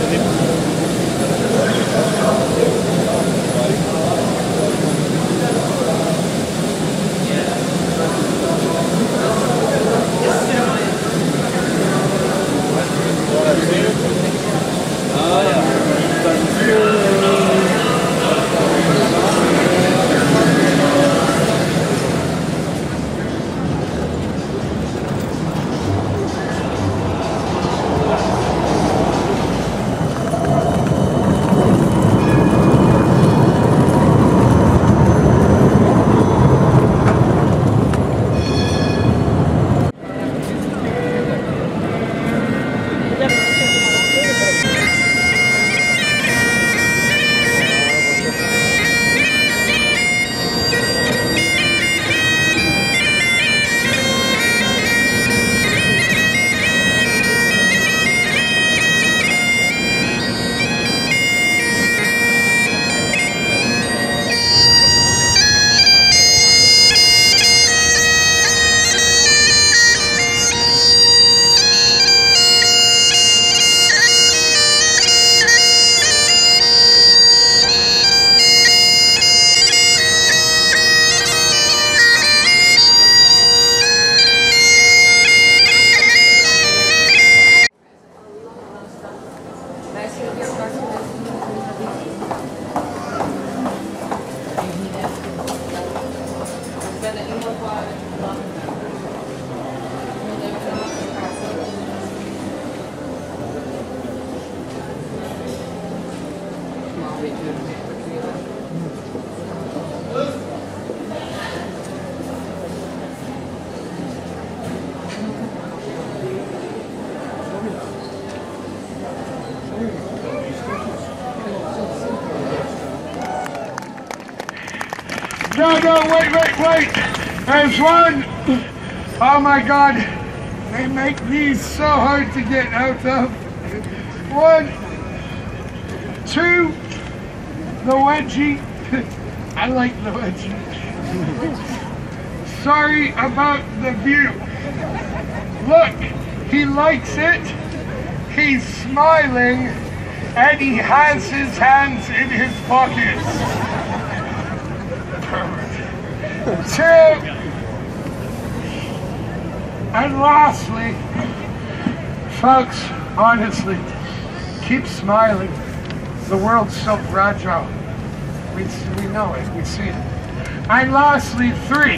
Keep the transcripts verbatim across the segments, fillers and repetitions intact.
No, no, wait, wait, wait. There's one. Oh my God. They make these so hard to get out of. One, two, the wedgie. I like the wedgie. Sorry about the view. Look, he likes it. He's smiling, and he has his hands in his pockets. Two, and lastly, folks, honestly, keep smiling. The world's so fragile. We, we know it, we see it. And lastly, three,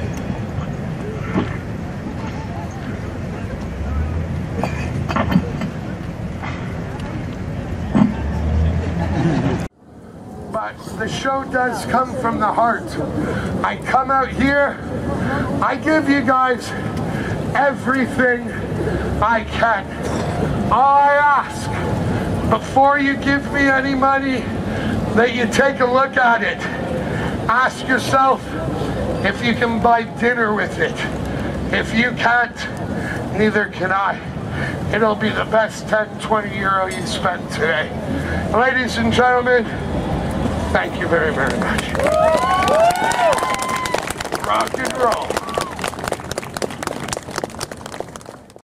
the show does come from the heart. I come out here, I give you guys everything I can. All I ask, before you give me any money, that you take a look at it. Ask yourself if you can buy dinner with it. If you can't, neither can I. It'll be the best ten, twenty euro you spend today. Ladies and gentlemen, thank you very, very much. Rock and roll.